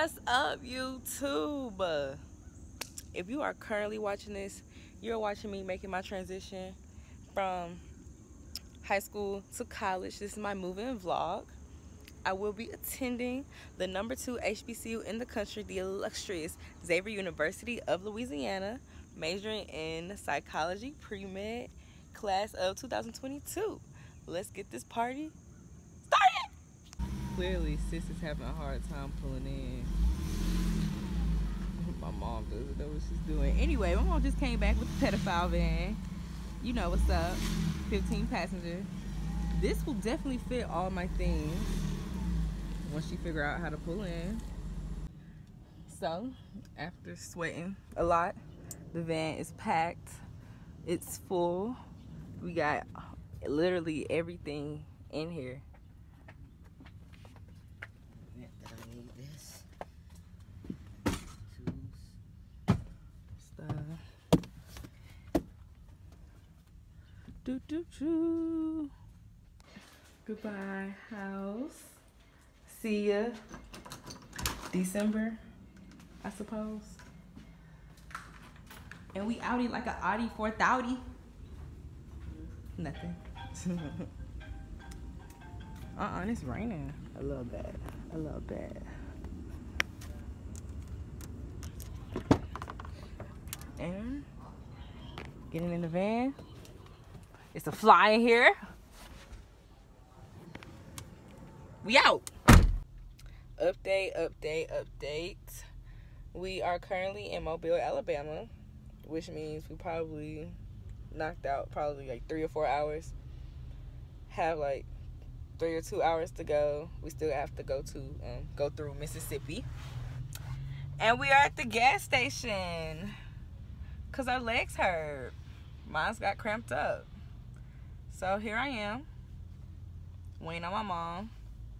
What's up, YouTube? If you are currently watching this, you're watching me making my transition from high school to college. This is my moving vlog. I will be attending the #2 HBCU in the country, the illustrious Xavier University of Louisiana, majoring in psychology, pre-med, class of 2022. Let's get this party started. Clearly, sis is having a hard time pulling in. My mom doesn't know what she's doing. Anyway, my mom just came back with the pedophile van. You know what's up. 15 passengers. This will definitely fit all my things once she figure out how to pull in. So, after sweating a lot, the van is packed. It's full. We got literally everything in here. Goodbye, house. See ya. December, I suppose. And we outie like an Audi 4000. Nothing. It's raining a little bit. A little bit. And getting in the van. It's a fly in here. We out. Update. We are currently in Mobile, Alabama, which means we probably knocked out like 3 or 4 hours. Have like 3 or 2 hours to go. We still have to go through Mississippi. And we are at the gas station because our legs hurt. Mine's got cramped up. So here I am, waiting on my mom.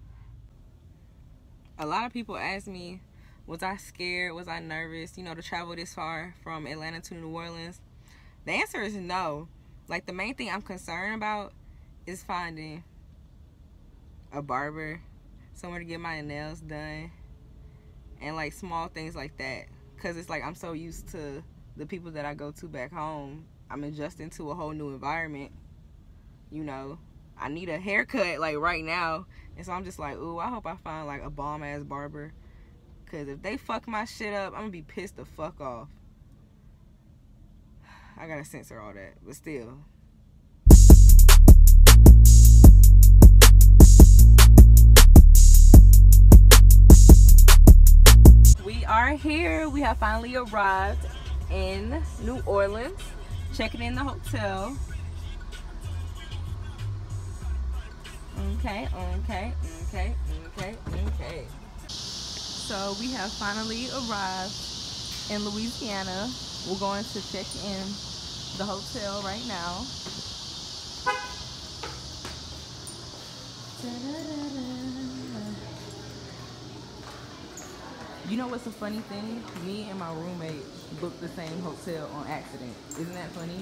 A lot of people ask me, was I scared? Was I nervous, to travel this far from Atlanta to New Orleans? The answer is no. Like, the main thing I'm concerned about is finding a barber, somewhere to get my nails done, and like small things like that. Because it's like I'm so used to the people that I go to back home. I'm adjusting to a whole new environment. I need a haircut like right now, and so I'm just like, ooh, I hope I find like a bomb ass barber, because if they fuck my shit up, I'm gonna be pissed the fuck off. I gotta censor all that, but still. We are here. We have finally arrived in New Orleans, checking in the hotel. Okay. So we have finally arrived in Louisiana. We're going to check in the hotel right now. You know what's a funny thing? Me and my roommate booked the same hotel on accident. Isn't that funny?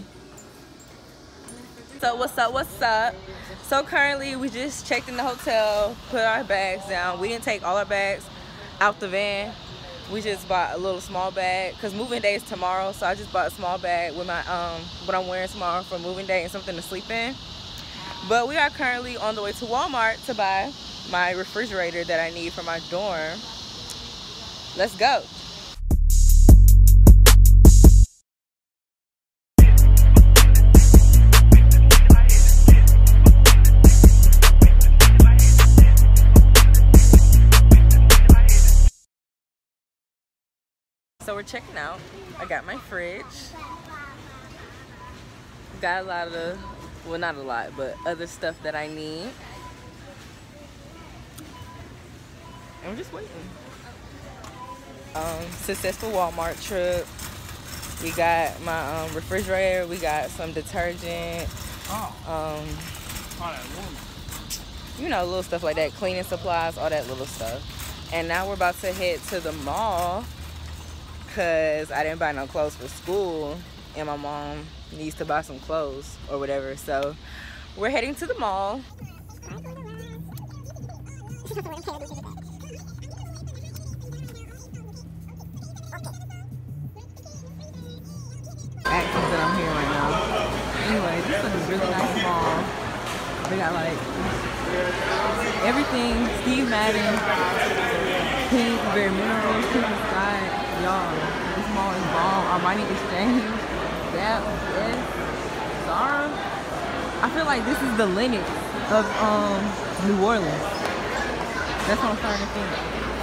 So what's up? So currently we just checked in the hotel, put our bags down. We didn't take all our bags out the van. We just bought a little small bag because moving day is tomorrow. So I just bought a small bag with my what I'm wearing tomorrow for moving day and something to sleep in. But we are currently on the way to Walmart to buy my refrigerator that I need for my dorm. Let's go. So we're checking out. I got my fridge. Got a lot of, well, not a lot, but other stuff that I need. And we're just waiting. Successful Walmart trip. We got my refrigerator. We got some detergent. Little stuff like that. Cleaning supplies, all that little stuff. And now we're about to head to the mall, because I didn't buy no clothes for school and my mom needs to buy some clothes or whatever. So we're heading to the mall. that I'm here right now. Anyway, this is a really nice mall. They got like everything. Steve Madden, Pink, Bare Minerals, Pink Sky. Y'all, this mall is bomb. Armani Exchange, Gap, S, Zara. I feel like this is the Lenox of New Orleans. That's what I'm starting to think.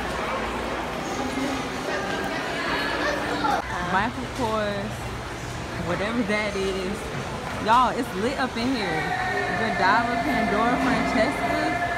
Michael Kors, whatever that is. Y'all, it's lit up in here. Godiva, Pandora, Francesca.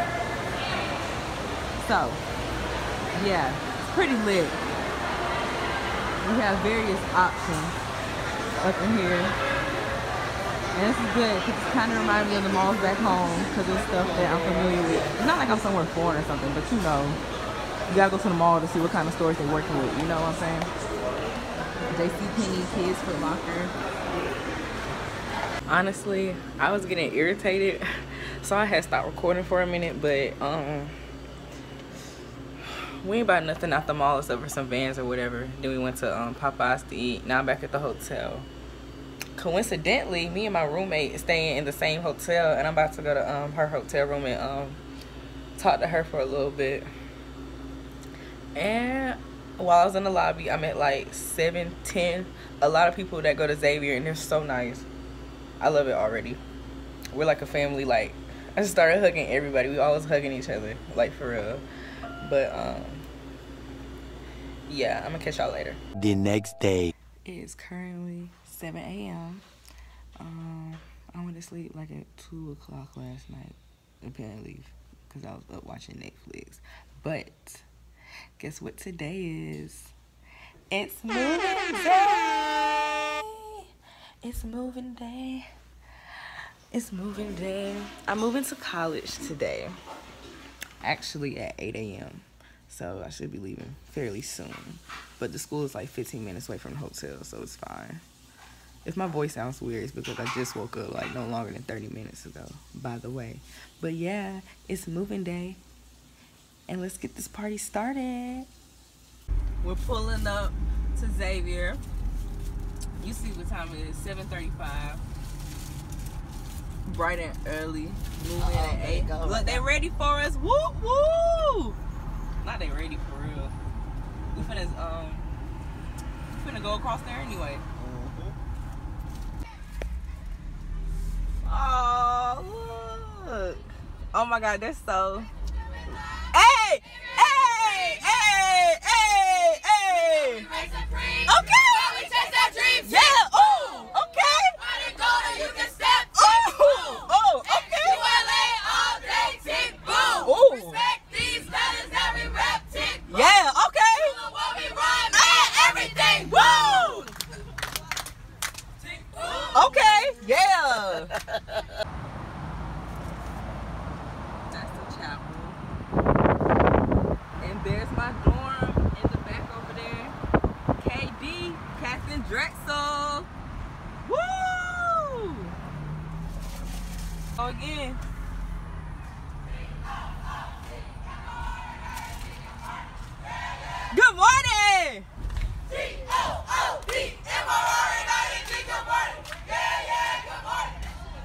So, yeah, it's pretty lit. We have various options up in here. And this is good because it kind of reminds me of the malls back home because it's stuff that I'm familiar with. It's not like I'm somewhere foreign or something, but you know, you gotta go to the mall to see what kind of stores they're working with. You know what I'm saying? JCPenney, Kids Foot Locker. Honestly, I was getting irritated, so I had stopped recording for a minute, but we ain't bought nothing out the mall except for some Vans or whatever. Then we went to Popeyes to eat. Now I'm back at the hotel. Coincidentally, me and my roommate staying in the same hotel, and I'm about to go to her hotel room and talk to her for a little bit. And while I was in the lobby, I met like 7-10 a lot of people that go to Xavier, and they're so nice. I love it already. We're like a family. Like, I just started hugging everybody. We always hugging each other, like, for real. But yeah, I'm gonna catch y'all later. The next day. It is currently 7 a.m. I went to sleep like at 2 o'clock last night, apparently, because I was up watching Netflix. But guess what today is? It's moving day. It's moving day. It's moving day. I'm moving to college today. Actually at 8 a.m. So I should be leaving fairly soon. But the school is like 15 minutes away from the hotel, so it's fine. If my voice sounds weird, it's because I just woke up like no longer than 30 minutes ago, by the way. But yeah, it's moving day. And let's get this party started. We're pulling up to Xavier. You see what time it is, 7:35. Bright and early. Moving at 8. Look, they ready for us. Woo woo! Not they ready for real. We finna go across there anyway. Oh look! Oh my God, they're so. Hey! Hey! Hey! Hey! Hey! Okay. Yeah. Oh. Okay. You can step. Oh. Oh. Okay. all day, tick boom. Respect these letters that we rep, tick boom. Yeah. Okay. What we rhyme and everything. Woo. Tick boom. Okay. Yeah. That's the chapel. And there's my dorm in the back over there. KD, Captain Drexel. Woo! Go again. Good morning! G-O-O-D-M-O-R-N-I-N-G, good morning! Yeah, good morning!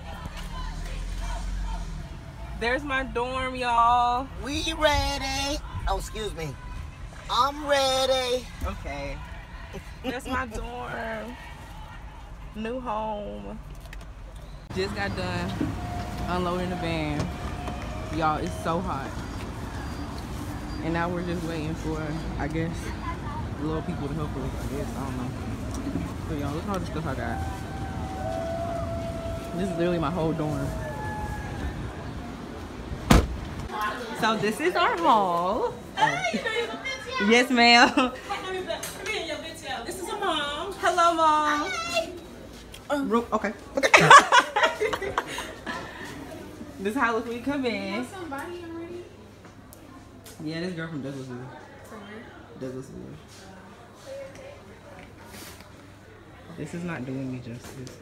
There's my dorm, y'all. We ready? Oh, excuse me. I'm ready. Okay. That's my dorm. New home. Just got done unloading the van. Y'all, it's so hot. And now we're just waiting for, I guess, little people to help us, I guess. I don't know. But y'all, look at all the stuff I got. This is literally my whole dorm. So this is our hall. Yes, ma'am. This is a mom. Hello, Mom. Okay. This is how it looks when you come in. Somebody already? Yeah, this girl from Douglasville. Douglasville. This is not doing me justice.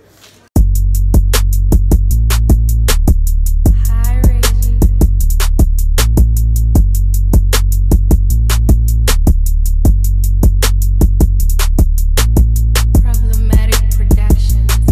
Problematic Productions.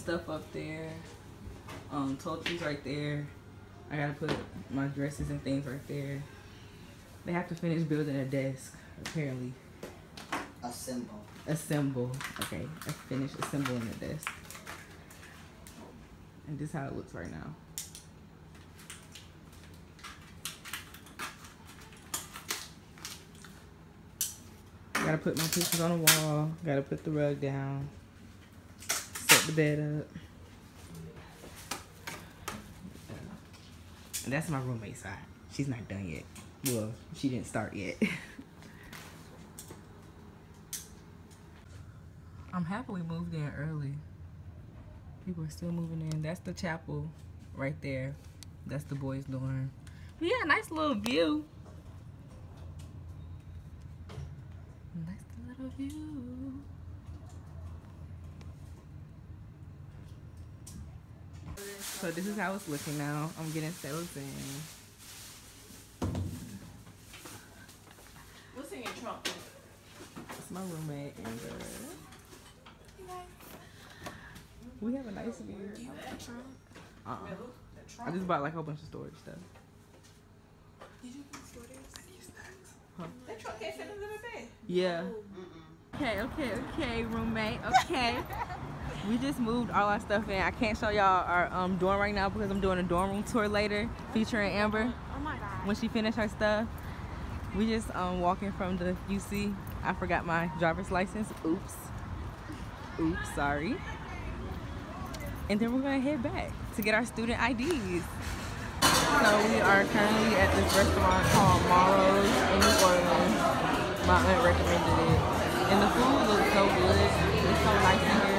stuff up there. Toiletries right there. I gotta put my dresses and things right there. They have to finish building a desk, apparently. Assemble. Okay, I finished assembling the desk. And this is how it looks right now. Gotta put my pictures on the wall. Gotta put the rug down. Set the bed up. And that's my roommate's side. She's not done yet. Well, she didn't start yet. I'm happy we moved in early. People are still moving in. That's the chapel right there. That's the boys' dorm. Yeah, nice little view. Nice little view. So this is how it's looking now. I'm getting settled in. What's in your trunk? It's my roommate, Amber. We have a nice view. You have a trunk? I just bought like a whole bunch of storage stuff. Did you get storage? Huh? That trunk can't fit under the bed. Yeah. Okay, roommate. Okay. We just moved all our stuff in. I can't show y'all our dorm right now because I'm doing a dorm room tour later featuring Amber. Oh my God. When she finished her stuff. We just walking from the UC. I forgot my driver's license. Oops, sorry. And then we're gonna head back to get our student IDs. So we are currently at this restaurant called Maro's in New Orleans. My aunt recommended it. And the food looks so good. It's so nice in here.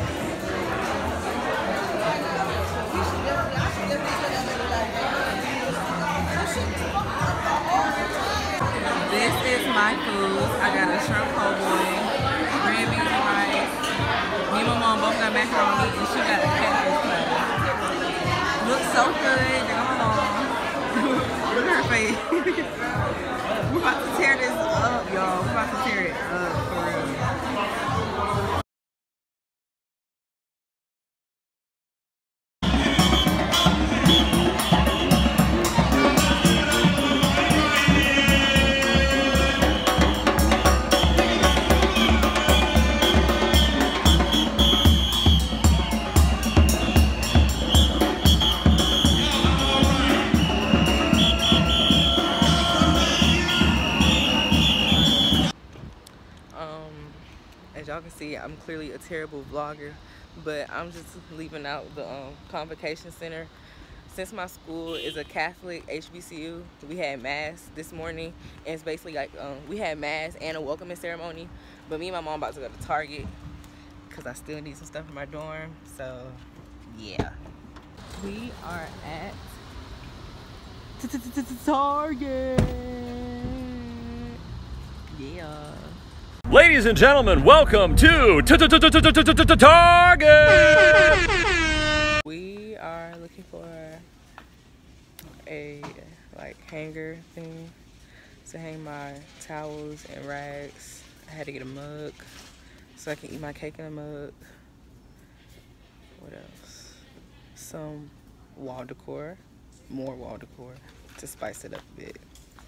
This is my food. I got a shrimp po' boy, green beans and rice. Me and my mom both got macaroni and she got a catfish platter. Looks so good. Look at her face. We're about to tear this up, y'all. We're about to tear it up for real. As y'all can see, I'm clearly a terrible vlogger, but I'm just leaving out the Convocation Center. Since my school is a Catholic HBCU, we had mass this morning, and it's basically like we had mass and a welcoming ceremony. But me and my mom about to go to Target because I still need some stuff for my dorm. So yeah, we are at Target. Yeah. Ladies and gentlemen, welcome to Target! We are looking for a like hanger thing to hang my towels and rags. I had to get a mug so I can eat my cake in a mug. What else? Some wall decor, more wall decor to spice it up a bit.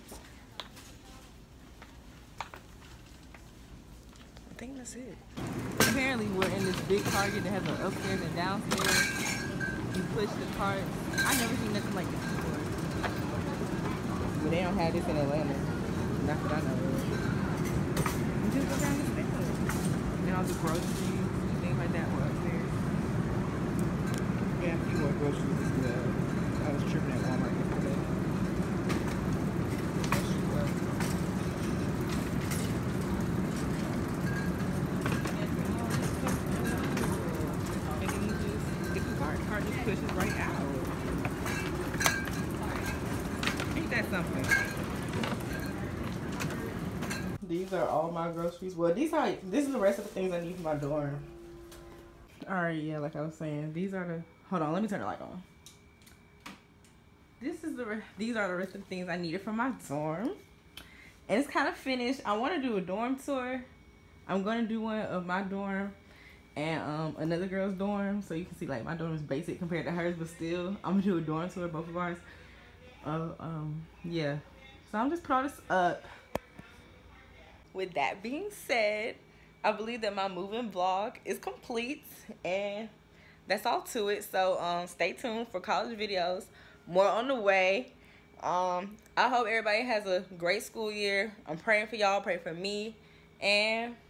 I think that's it. Apparently we're in this big Target that has an upstairs and downstairs. You push the carts. I never seen nothing like this before. But they don't have this in Atlanta. Not that I know of. You just go down the stairs. And all the groceries and things like that were upstairs. Yeah, a few more groceries as well. I was tripping at Walmart yesterday. Pushes right out. Ain't that something? These are all my groceries. Well, this is the rest of the things I need for my dorm. Alright, yeah, like I was saying, these are the, hold on, let me turn the light on. These are the rest of the things I needed for my dorm. And it's kind of finished. I want to do a dorm tour. I'm going to do one of my dorm. and another girl's dorm. So you can see like my dorm is basic compared to hers, but still I'm gonna do a dorm tour, both of ours. Yeah. So I'm just put all this up. With that being said, I believe that my moving vlog is complete, and that's all to it. So stay tuned for college videos, more on the way. I hope everybody has a great school year. I'm praying for y'all, pray for me, and